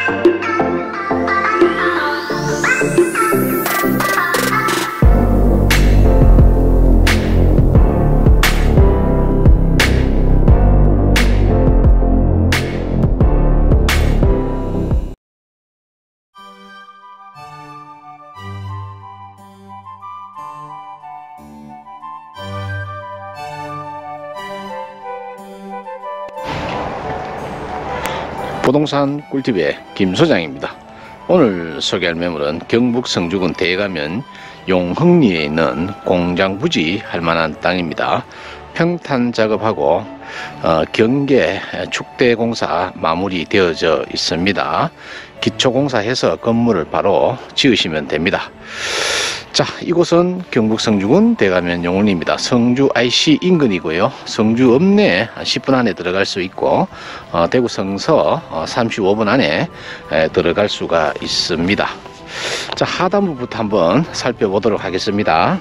부동산 꿀팁의 김 소장입니다. 오늘 소개할 매물은 경북 성주군 대가면 용흥리에 있는 공장 부지 할 만한 땅입니다. 평탄 작업하고 경계 축대 공사 마무리 되어져 있습니다. 기초 공사해서 건물을 바로 지으시면 됩니다. 자, 이곳은 경북 성주군 대가면 용흥리입니다. 성주 IC 인근이고요. 성주 읍내 10분 안에 들어갈 수 있고 대구 성서 35분 안에 들어갈 수가 있습니다. 자, 하단부부터 한번 살펴보도록 하겠습니다.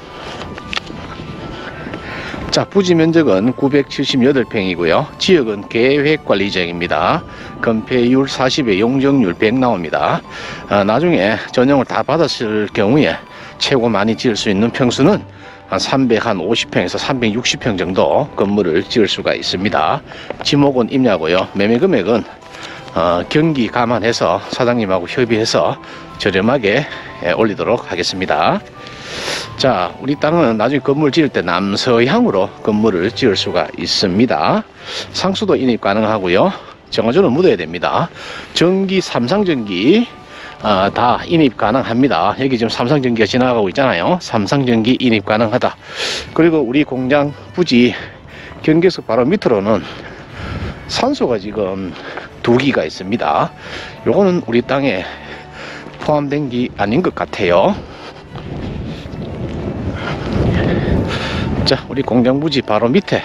자, 부지 면적은 978평이고요. 지역은 계획관리지역입니다. 건폐율 40에 용적률 100 나옵니다. 나중에 전용을 다 받았을 경우에 최고 많이 지을 수 있는 평수는 한 350평에서 360평 정도 건물을 지을 수가 있습니다. 지목은 임야고요. 매매 금액은 경기 감안해서 사장님하고 협의해서 저렴하게 올리도록 하겠습니다. 자, 우리 땅은 나중에 건물 지을 때 남서향으로 건물을 지을 수가 있습니다. 상수도 인입 가능하고요. 정화조는 묻어야 됩니다. 전기, 삼상전기 다 인입 가능합니다. 여기 지금 삼상전기가 지나가고 있잖아요. 삼상전기 인입 가능하다. 그리고 우리 공장 부지 경계석 바로 밑으로는 산소가 지금 2기가 있습니다. 요거는 우리 땅에 포함된 게 아닌 것 같아요. 자, 우리 공장 부지 바로 밑에,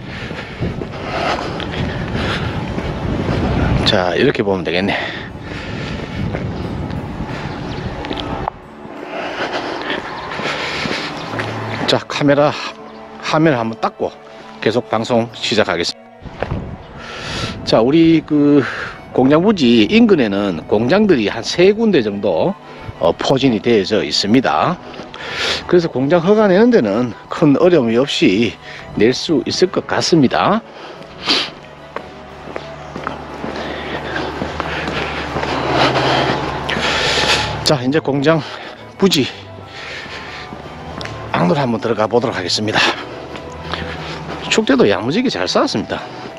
자, 이렇게 보면 되겠네. 자, 카메라 화면을 한번 닦고 계속 방송 시작하겠습니다. 자, 우리 공장 부지 인근에는 공장들이 한 3군데 정도 포진이 되어져 있습니다. 그래서 공장 허가 내는 데는 큰 어려움이 없이 낼 수 있을 것 같습니다. 자, 이제 공장 부지 안으로 한번 들어가 보도록 하겠습니다. 축대도 야무지게 잘 쌓았습니다.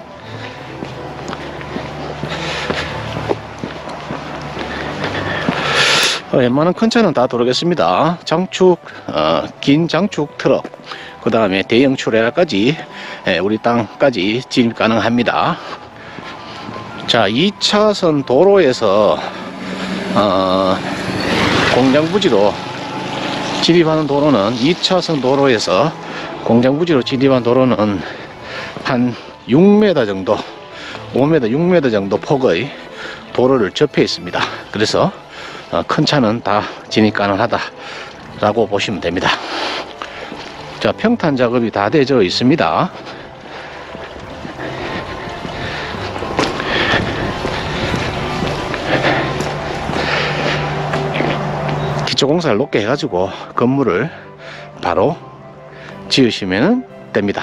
웬만한 큰 차는 다 들어오겠습니다. 장축, 긴 장축 트럭, 그 다음에 대형 트레일러까지 우리 땅까지 진입 가능합니다. 자, 2차선 도로에서 공장 부지로 진입하는 도로는 2차선 도로에서 공장 부지로 진입한 도로는 한 6m 정도, 5m, 6m 정도 폭의 도로를 접해 있습니다. 그래서 큰 차는 다 진입 가능하다 라고 보시면 됩니다. 자, 평탄 작업이 다 되어 있습니다. 기초 공사를 높게 해가지고 건물을 바로 지으시면 됩니다.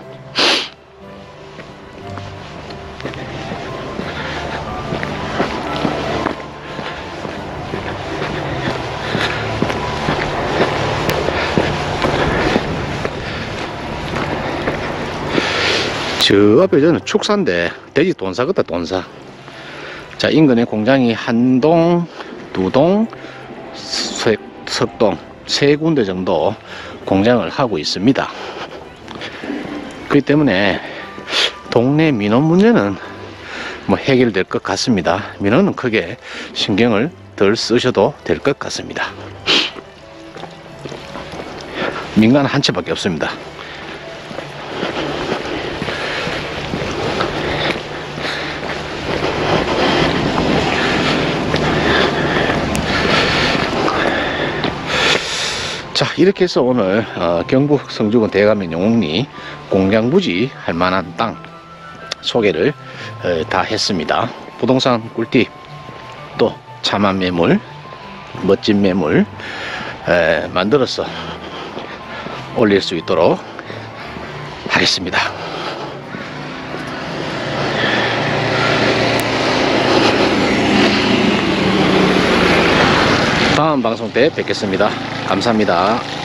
저 앞에 저는 축사인데 돼지 돈사 같다, 돈사. 자, 인근에 공장이 한동, 두동, 석동 3군데 정도 공장을 하고 있습니다. 그렇기 때문에 동네 민원 문제는 뭐 해결될 것 같습니다. 민원은 크게 신경을 덜 쓰셔도 될 것 같습니다. 민가는 한 채밖에 없습니다. 자, 이렇게 해서 오늘 경북 성주군 대가면 용흥리 공장 부지 할 만한 땅 소개를 다 했습니다. 부동산 꿀팁 또 참한 매물, 멋진 매물 만들어서 올릴 수 있도록 하겠습니다. 다음 방송 때 뵙겠습니다. 감사합니다.